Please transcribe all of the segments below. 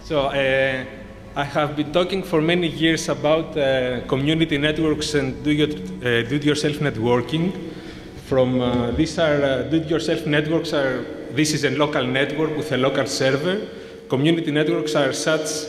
So I have been talking for many years about community networks and do-it-yourself networking. These are do-it-yourself networks this is a local network with a local server. Community networks are such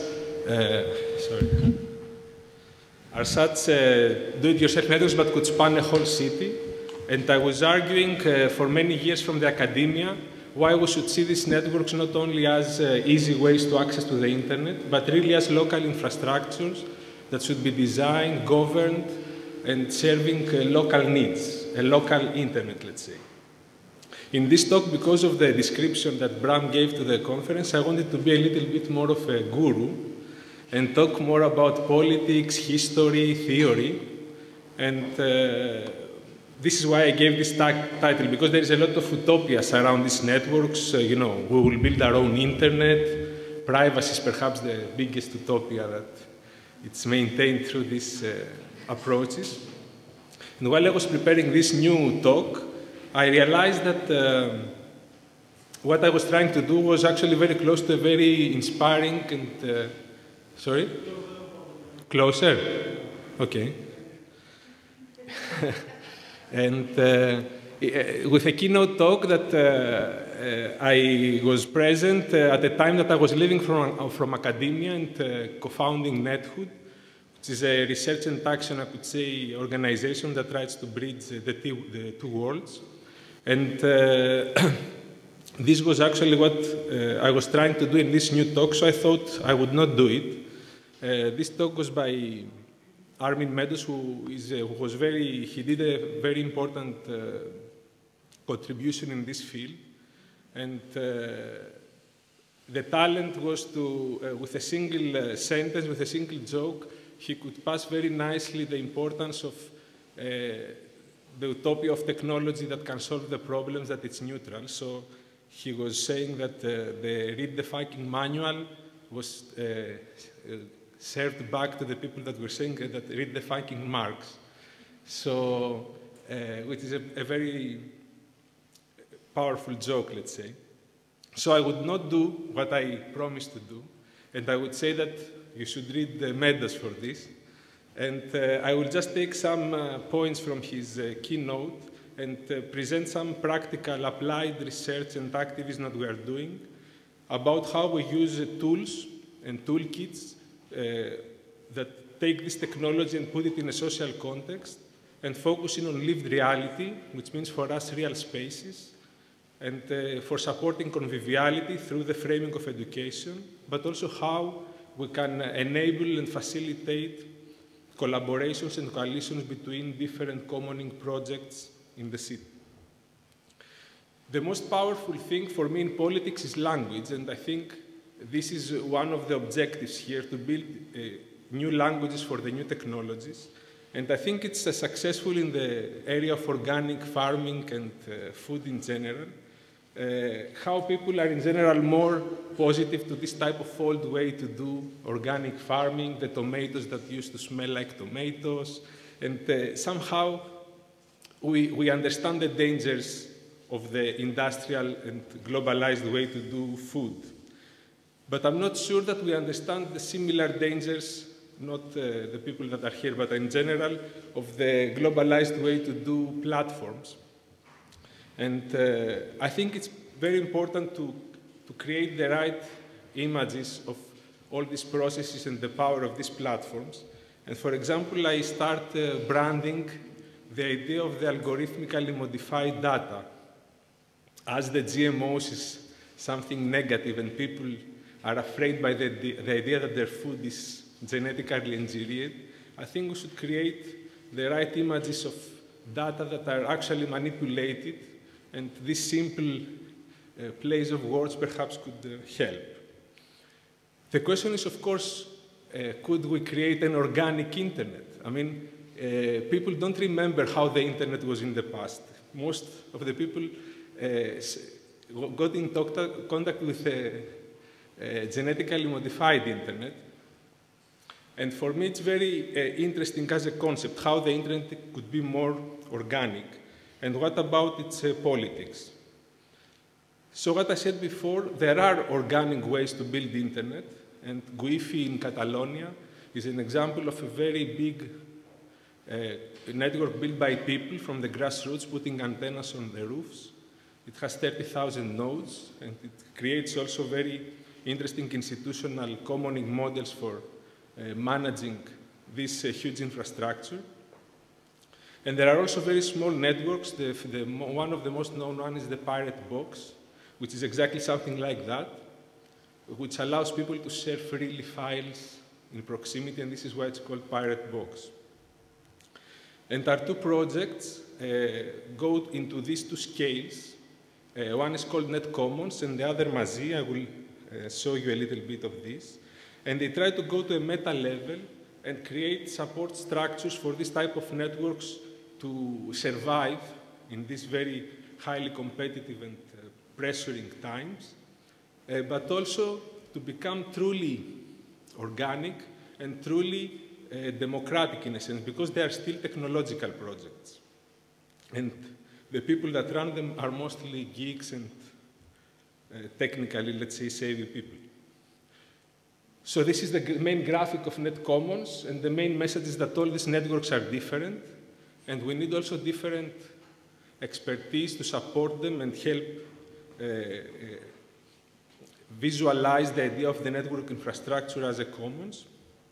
do-it-yourself networks but could span a whole city. And I was arguing for many years from the academia why we should see these networks not only as easy ways to access to the internet, but really as local infrastructures that should be designed, governed, and serving local needs, a local internet, let's say. In this talk, because of the description that Bram gave to the conference, I wanted to be a little bit more of a guru and talk more about politics, history, theory, and this is why I gave this title, because there is a lot of utopias around these networks. You know, we will build our own internet. Privacy is perhaps the biggest utopia that it's maintained through these approaches. And while I was preparing this new talk, I realized that what I was trying to do was actually very close to a very inspiring and... sorry? Closer? Okay. And with a keynote talk that I was present at the time that I was leaving from academia and co-founding Nethood, which is a research and action, I could say, organization that tries to bridge the two worlds. And this was actually what I was trying to do in this new talk, so I thought I would not do it. This talk was by Armin Meadows, he did a very important contribution in this field. And the talent was to, with a single sentence, with a single joke, he could pass very nicely the importance of the utopia of technology that can solve the problems, that it's neutral. So he was saying that the Read the Fucking Manual was served back to the people that were saying that read the fucking Marx. So, which is a very powerful joke, let's say. So I would not do what I promised to do, and I would say that you should read the Meadows for this. And I will just take some points from his keynote and present some practical applied research and activism that we are doing about how we use tools and toolkits that take this technology and put it in a social context and focusing on lived reality, which means for us real spaces, and for supporting conviviality through the framing of education, but also how we can enable and facilitate collaborations and coalitions between different commoning projects in the city. The most powerful thing for me in politics is language, and I think this is one of the objectives here, to build new languages for the new technologies. And I think it's successful in the area of organic farming and food in general. How people are in general more positive to this type of old way to do organic farming, the tomatoes that used to smell like tomatoes. And somehow we understand the dangers of the industrial and globalized way to do food. But I'm not sure that we understand the similar dangers, not the people that are here, but in general, of the globalized way to do platforms. And I think it's very important to create the right images of all these processes and the power of these platforms. And for example, I start branding the idea of the algorithmically modified data as the GMOs is something negative and people are afraid by the idea that their food is genetically engineered. I think we should create the right images of data that are actually manipulated, and this simple plays of words perhaps could help. The question is, of course, could we create an organic internet? I mean, people don't remember how the internet was in the past. Most of the people got in contact with genetically modified internet. And for me, it's very interesting as a concept, how the internet could be more organic. And what about its politics? So what I said before, there are organic ways to build the internet. And Wi-Fi in Catalonia is an example of a very big network built by people from the grassroots, putting antennas on the roofs. It has 30,000 nodes, and it creates also very interesting institutional commoning models for managing this huge infrastructure. And there are also very small networks. One of the most known ones is the Pirate Box, which is exactly something like that, which allows people to share freely files in proximity, and this is why it's called Pirate Box. And our two projects go into these two scales. One is called Net Commons, and the other Mazi. I will show you a little bit of this. And they try to go to a meta level and create support structures for this type of networks to survive in these very highly competitive and pressuring times, but also to become truly organic and truly democratic in a sense, because they are still technological projects. And the people that run them are mostly geeks and technically, let's say, savvy people. So this is the main graphic of Net Commons, and the main message is that all these networks are different, and we need also different expertise to support them and help visualize the idea of the network infrastructure as a commons.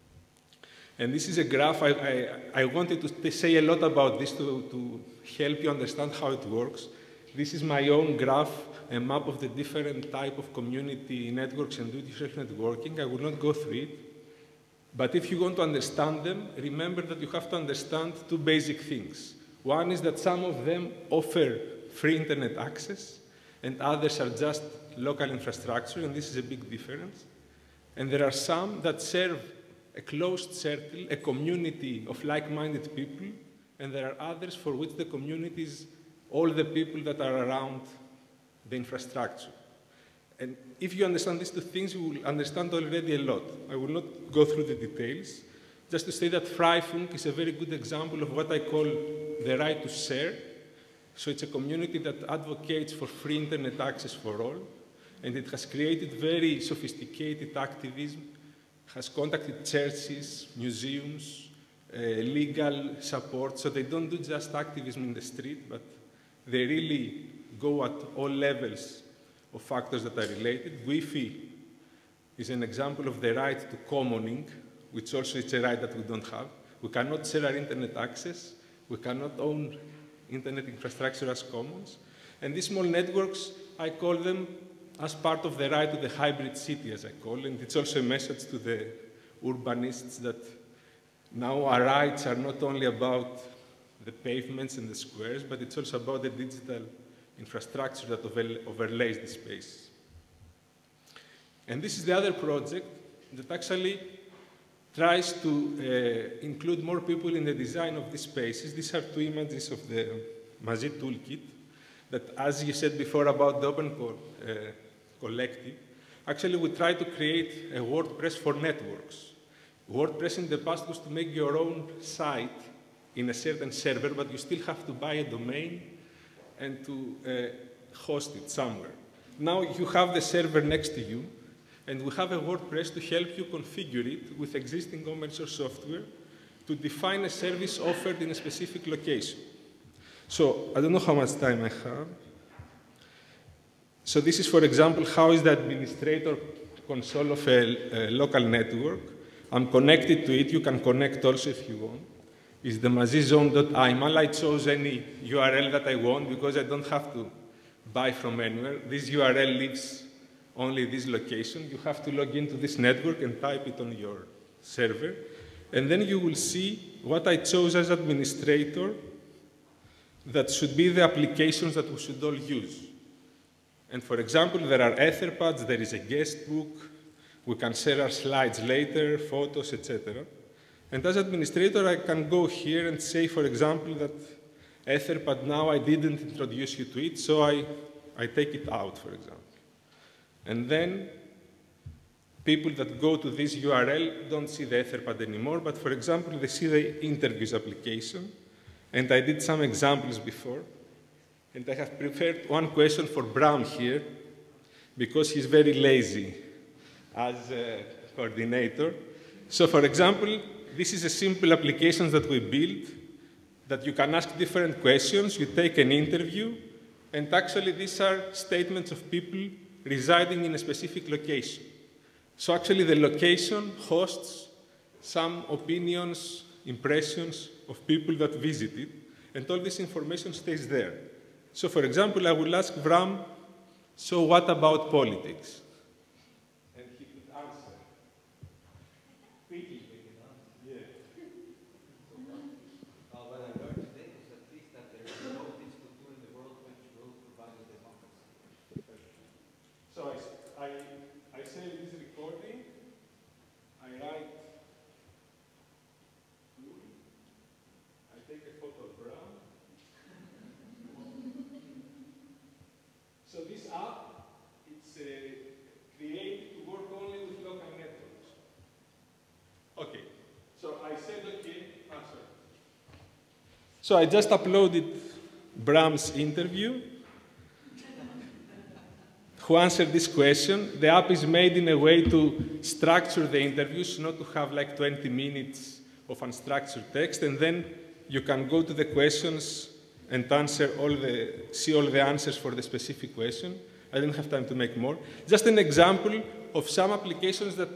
And this is a graph. I wanted to say a lot about this to help you understand how it works. This is my own graph, a map of the different type of community networks and do-it-yourself networking. I will not go through it. But if you want to understand them, remember that you have to understand two basic things. One is that some of them offer free internet access, and others are just local infrastructure, and this is a big difference. And there are some that serve a closed circle, a community of like-minded people, and there are others for which the community is all the people that are around the infrastructure. And if you understand these two things, you will understand already a lot. I will not go through the details, just to say that Freifunk is a very good example of what I call the right to share. So it's a community that advocates for free internet access for all, and it has created very sophisticated activism, has contacted churches, museums, legal support, so they don't do just activism in the street, but they really go at all levels of factors that are related. Wi-Fi is an example of the right to commoning, which also is a right that we don't have. We cannot share our internet access. We cannot own internet infrastructure as commons. And these small networks, I call them as part of the right to the hybrid city, as I call it. And it's also a message to the urbanists that now our rights are not only about the pavements and the squares, but it's also about the digital infrastructure that overlays the space. And this is the other project that actually tries to include more people in the design of these spaces. These are two images of the Mazi toolkit that, as you said before about the Open Collective, actually we try to create a WordPress for networks. WordPress in the past was to make your own site in a certain server, but you still have to buy a domain and to host it somewhere. Now you have the server next to you, and we have a WordPress to help you configure it with existing open source software to define a service offered in a specific location. So I don't know how much time I have. So this is, for example, how is the administrator console of a local network. I'm connected to it. You can connect also if you want. It's the mazizone.imal. I chose any URL that I want because I don't have to buy from anywhere. This URL lives only this location. You have to log into this network and type it on your server. And then you will see what I chose as administrator that should be the applications that we should all use. And for example, there are Etherpads, there is a guest book, we can share our slides later, photos, etc. And as administrator, I can go here and say, for example, that Etherpad now I didn't introduce you to it, so I take it out, for example. And then people that go to this URL don't see the Etherpad anymore, but for example, they see the interviews application. And I did some examples before. And I have prepared one question for Brown here, because he's very lazy as coordinator. So for example, this is a simple application that we built that you can ask different questions, you take an interview, and actually these are statements of people residing in a specific location. So actually the location hosts some opinions, impressions of people that visited, and all this information stays there. So for example, I will ask Bram, so what about politics? And he could answer. Quickly. Yeah. What I learned today was at least that there is no dictator in the world which will provide a democracy. So I save this recording, I write, I take a photo of Bram. So this app, it's created to work only with local networks. Okay, so I said okay, sorry. So I just uploaded Bram's interview, who answered this question. The app is made in a way to structure the interviews, not to have like 20 minutes of unstructured text, and then you can go to the questions and see all the answers for the specific question. I didn't have time to make more. Just an example of some applications that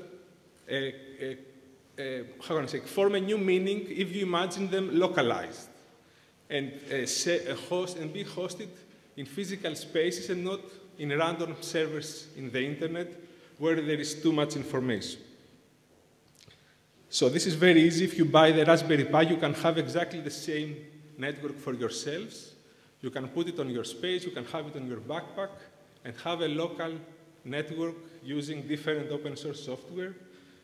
how can I say, form a new meaning if you imagine them localized and be hosted in physical spaces and not in random servers in the internet where there is too much information. So this is very easy. If you buy the Raspberry Pi, you can have exactly the same network for yourselves. You can put it on your space, you can have it on your backpack, and have a local network using different open source software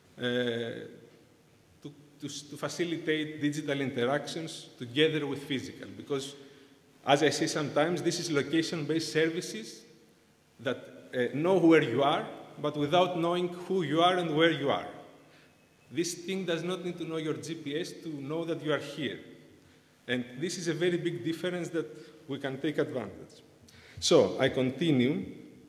to facilitate digital interactions together with physical. Because, as I say sometimes, this is location-based services that know where you are, but without knowing who you are and where you are. This thing does not need to know your GPS to know that you are here. And this is a very big difference that we can take advantage. So I continue.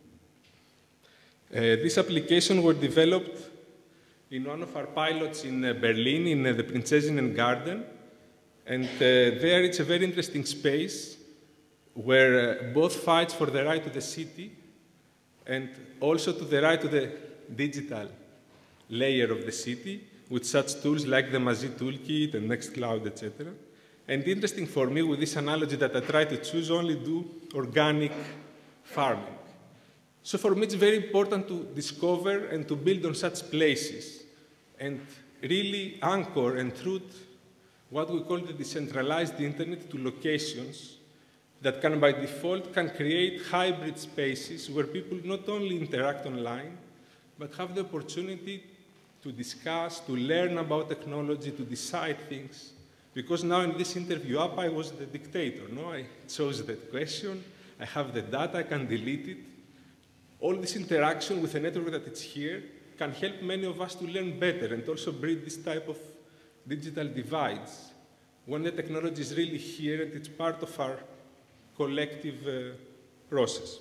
This application was developed in one of our pilots in Berlin, in the Prinzessinnen Garden. And there it's a very interesting space where both fights for the right to the city and also to the right to the digital layer of the city with such tools like the Mazi Toolkit and Nextcloud, etc. And interesting for me, with this analogy that I try to choose, only do organic farming. So for me, it's very important to discover and to build on such places and really anchor and root what we call the decentralized internet to locations that can, by default, can create hybrid spaces where people not only interact online, but have the opportunity to discuss, to learn about technology, to decide things. Because now in this interview app, I was the dictator. No? I chose that question, I have the data, I can delete it. All this interaction with a network that is here can help many of us to learn better and also bridge this type of digital divides when the technology is really here and it's part of our collective process.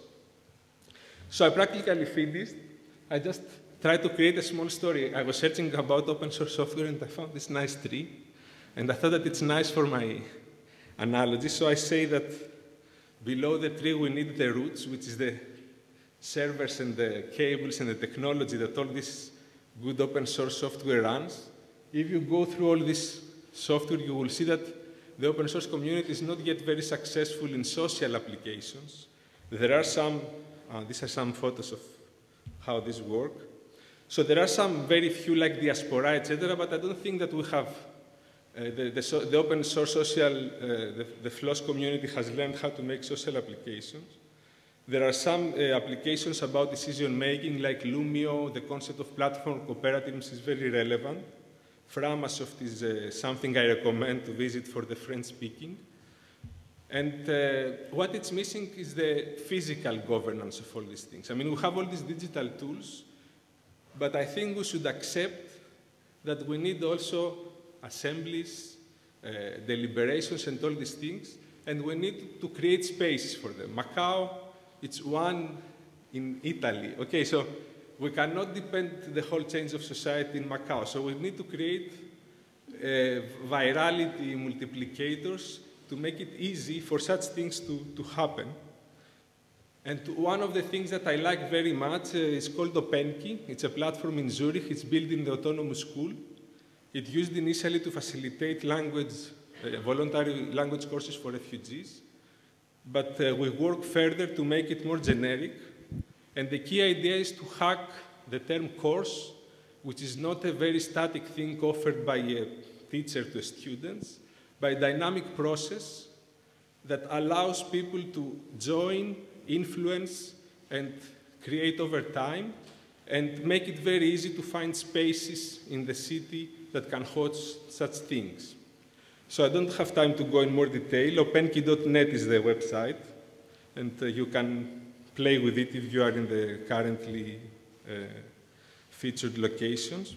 So I practically finished. I just tried to create a small story. I was searching about open source software and I found this nice tree. And I thought that it's nice for my analogy. So I say that below the tree we need the roots, which is the servers and the cables and the technology that all this good open source software runs. If you go through all this software, you will see that the open source community is not yet very successful in social applications. There are some, these are some photos of how this works. So there are some very few like diaspora, etc., but I don't think that we have, the open source social, the FLOSS community has learned how to make social applications. There are some applications about decision-making, like Lumio. The concept of platform cooperatives is very relevant. Framasoft is something I recommend to visit for the French-speaking. And what it's missing is the physical governance of all these things. I mean, we have all these digital tools, but I think we should accept that we need also assemblies, deliberations, and all these things, and we need to create spaces for them. Macau, it's one in Italy. Okay, so we cannot depend the whole change of society in Macau. So we need to create virality multiplicators to make it easy for such things to happen. And one of the things that I like very much is called OpenKey. It's a platform in Zurich. It's built in the autonomous school. It used initially to facilitate language, voluntary language courses for refugees. But we work further to make it more generic. And the key idea is to hack the term course, which is not a very static thing offered by a teacher to students, by a dynamic process that allows people to join, influence, and create over time, and make it very easy to find spaces in the city that can host such things. So I don't have time to go in more detail. OpenKey.net is the website, and you can play with it if you are in the currently featured locations.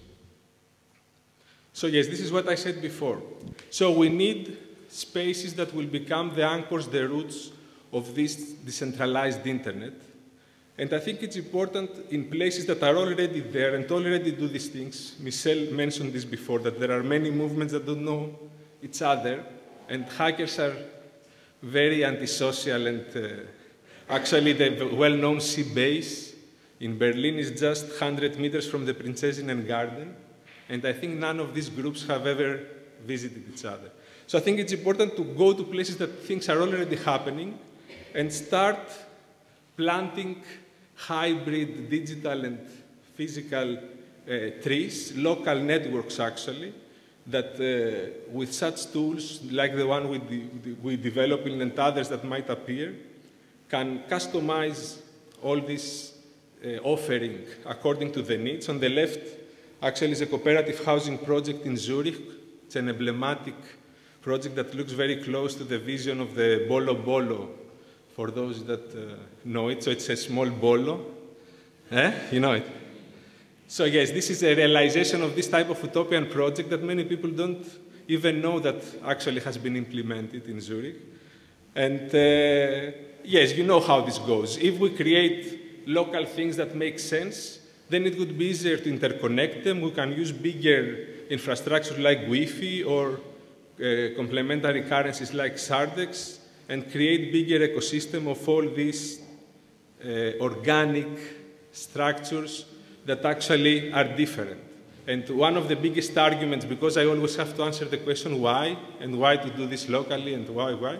So yes, this is what I said before. So we need spaces that will become the anchors, the roots of this decentralized internet. And I think it's important in places that are already there and already do these things. Michelle mentioned this before, that there are many movements that don't know each other, and hackers are very antisocial, and actually the well-known sea base in Berlin is just 100 meters from the Prinzessinnen Garden, and I think none of these groups have ever visited each other. So I think it's important to go to places that things are already happening and start planting hybrid digital and physical trees, local networks actually, that with such tools like the one we develop and others that might appear, can customize all this offering according to the needs. On the left, actually, is a cooperative housing project in Zurich. It's an emblematic project that looks very close to the vision of the Bolo Bolo, for those that know it. So it's a small bolo. You know it. So yes, this is a realization of this type of utopian project that many people don't even know that actually has been implemented in Zurich. And yes, you know how this goes. If we create local things that make sense, then it would be easier to interconnect them. We can use bigger infrastructure like Wi-Fi or complementary currencies like Sardex and create bigger ecosystem of all these organic structures that actually are different. And one of the biggest arguments, because I always have to answer the question why, and why to do this locally, and why,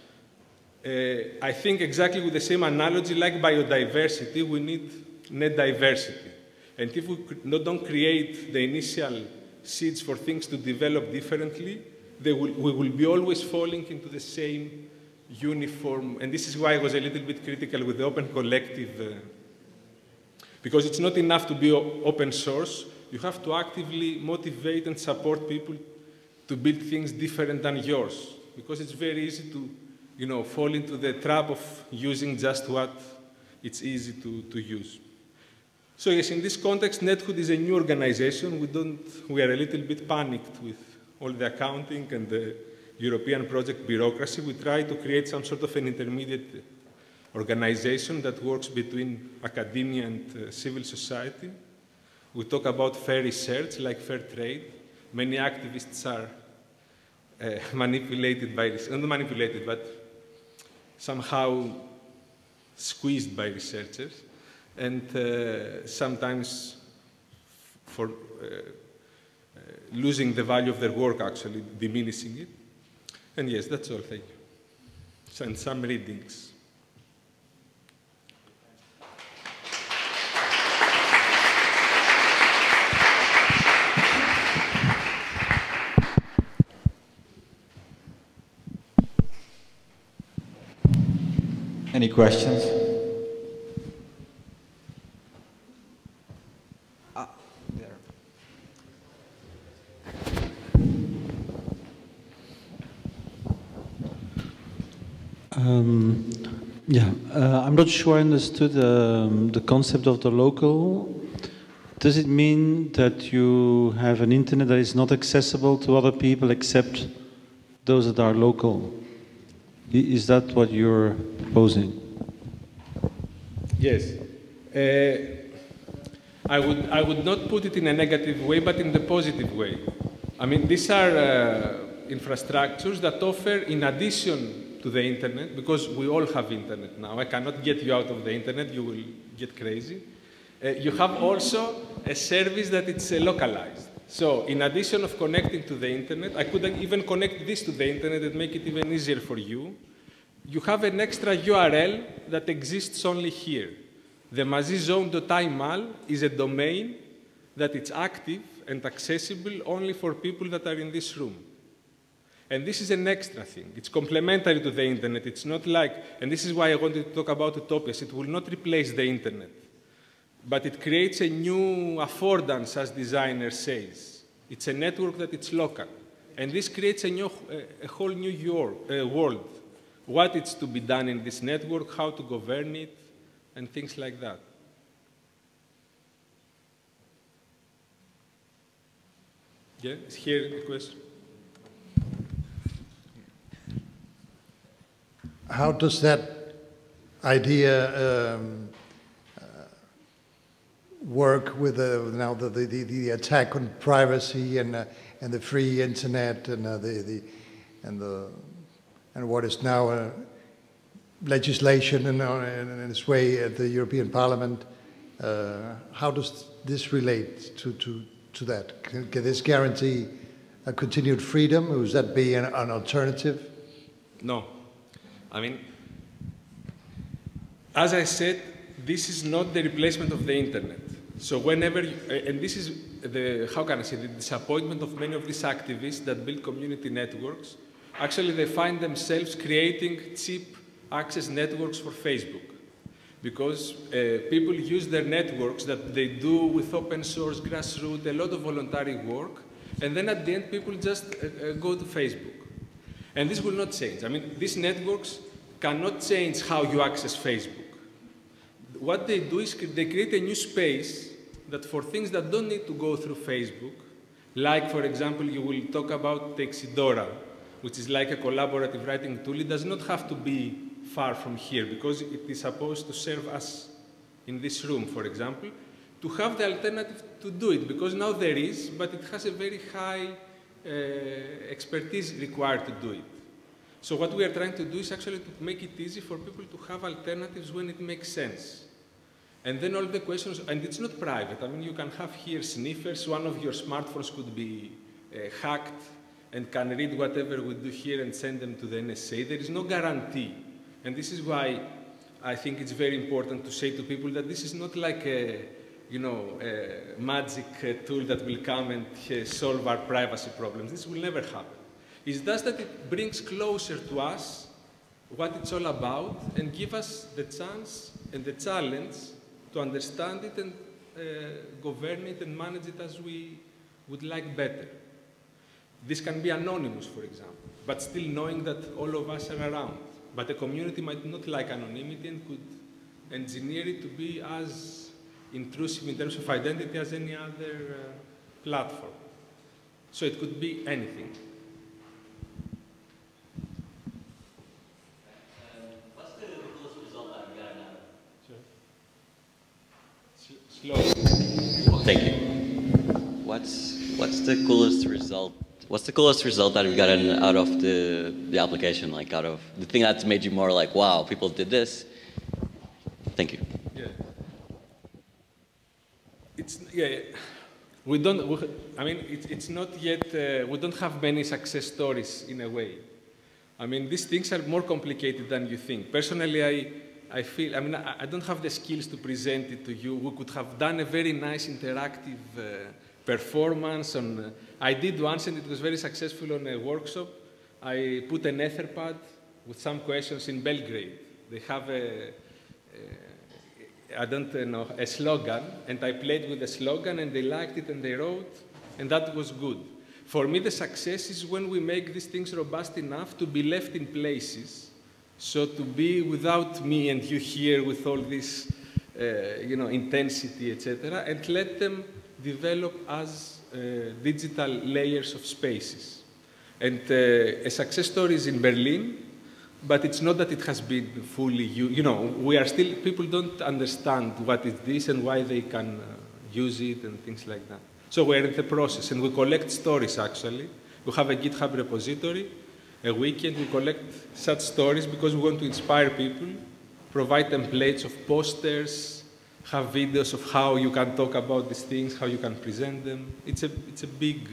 I think exactly with the same analogy like biodiversity, we need net diversity. And if we don't create the initial seeds for things to develop differently, we will be always falling into the same uniform. And this is why I was a little bit critical with the open collective, because it's not enough to be open source. You have to actively motivate and support people to build things different than yours, because it's very easy to fall into the trap of using just what it's easy to use. So yes, in this context, Nethood is a new organization. We are a little bit panicked with all the accounting and the European project bureaucracy. We try to create some sort of an intermediate organization that works between academia and civil society. We talk about fair research, like fair trade. Many activists are manipulated by this, not manipulated, but somehow squeezed by researchers, and sometimes for losing the value of their work, actually diminishing it. And yes, that's all, thank you. And some readings. Any questions? There. I'm not sure I understood the concept of the local. Does it mean that you have an internet that is not accessible to other people except those that are local? Is that what you're proposing? I would not put it in a negative way, but in the positive way. I mean, these are infrastructures that offer, in addition to the internet, because we all have internet now. I cannot get you out of the internet, you will get crazy. You have also a service that it's localized. So in addition of connecting to the internet, I could even connect this to the internet and make it even easier for you. You have an extra URL that exists only here. The mazizone.iMAL is a domain that it's active and accessible only for people that are in this room. And this is an extra thing. It's complementary to the internet. It's not like, and this is why I wanted to talk about utopias. It will not replace the internet, but it creates a new affordance, as designer says. It's a network that it's local. And this creates a whole new world. What is to be done in this network, how to govern it, and things like that. Yeah, is here a question? How does that idea work with now the attack on privacy and the free internet and what is now legislation in its way at the European Parliament? How does this relate to that? Can this guarantee a continued freedom? Or would that be an alternative? No. I mean, as I said, this is not the replacement of the internet. So whenever, and this is how can I say, the disappointment of many of these activists that build community networks. Actually, they find themselves creating cheap access networks for Facebook. Because people use their networks that they do with open source, grassroots, a lot of voluntary work, and then at the end, people just go to Facebook. And this will not change. I mean, these networks cannot change how you access Facebook. What they do is they create a new space that for things that don't need to go through Facebook, like, for example, you will talk about Texidora, which is like a collaborative writing tool. It does not have to be far from here because it is supposed to serve us in this room, for example, to have the alternative to do it, because now there is, but it has a very high expertise required to do it. So what we are trying to do is actually to make it easy for people to have alternatives when it makes sense. And then all the questions, and it's not private. I mean, you can have here sniffers. One of your smartphones could be hacked and can read whatever we do here and send them to the NSA. There is no guarantee. And this is why I think it's very important to say to people that this is not like a magic tool that will come and solve our privacy problems. This will never happen. It's just that it brings closer to us what it's all about and give us the chance and the challenge to understand it and govern it and manage it as we would like better. This can be anonymous, for example, but still knowing that all of us are around. But a community might not like anonymity and could engineer it to be as intrusive in terms of identity as any other platform. So it could be anything. What's the coolest result that we've gotten out of? Slow. Well, thank you. What's the coolest result? What's the coolest result that we've gotten out of the application? Like out of the thing that's made you more like, wow, people did this. Thank you. Yeah. We don't. I mean, it's not yet. We don't have many success stories in a way. I mean, these things are more complicated than you think. Personally, I feel. I mean, I don't have the skills to present it to you. We could have done a very nice interactive performance on. I did once, and it was very successful on a workshop. I put an Etherpad with some questions in Belgrade. They have a slogan, and I played with the slogan, and they liked it, and they wrote, and that was good. For me, the success is when we make these things robust enough to be left in places, so to be without me and you here with all this, intensity, etc., and let them develop as digital layers of spaces. And a success story is in Berlin, but it's not that it has been fully, we are still, people don't understand what is this and why they can use it and things like that. So we're in the process, and we collect stories, actually. We have a GitHub repository, a wiki, and we collect such stories because we want to inspire people, provide templates of posters, have videos of how you can talk about these things, how you can present them. It's a big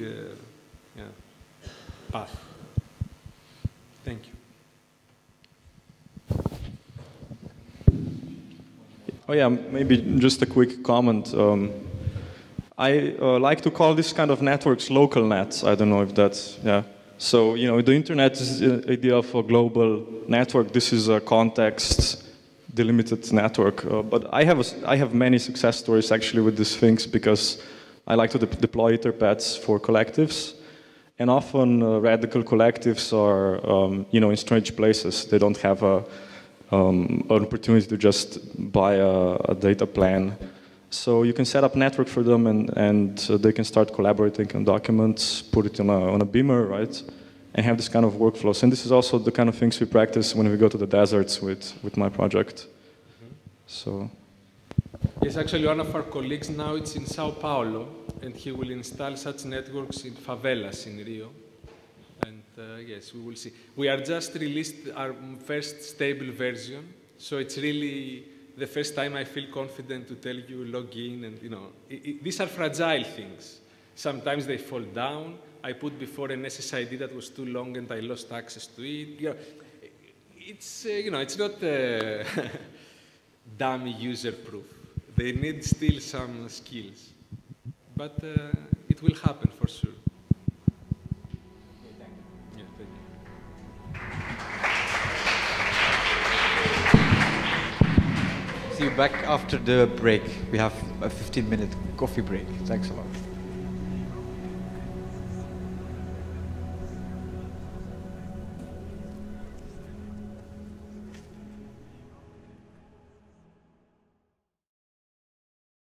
path. Thank you. Oh yeah, maybe just a quick comment. I like to call this kind of networks local nets. I don't know if that's, yeah. So, you know, the internet is the idea of a global network. This is a context delimited network. But I have many success stories actually with these things because I like to deploy Etherpads for collectives. And often radical collectives are, you know, in strange places. They don't have an opportunity to just buy a data plan. So you can set up a network for them, and they can start collaborating on documents, put it on a beamer, right? And have this kind of workflows. And this is also the kind of things we practice when we go to the deserts with my project. So. Yes, actually, one of our colleagues now is in Sao Paulo, and he will install such networks in favelas in Rio. And yes, we will see. We are just released our first stable version, so it's really the first time I feel confident to tell you log in, and you know, these are fragile things. Sometimes they fall down. I put before an SSID that was too long, and I lost access to it. You know, it's you know, it's not dummy user-proof. They need still some skills, but it will happen for sure. Yeah, thank you. See you back after the break. We have a 15-minute coffee break. Thanks a lot.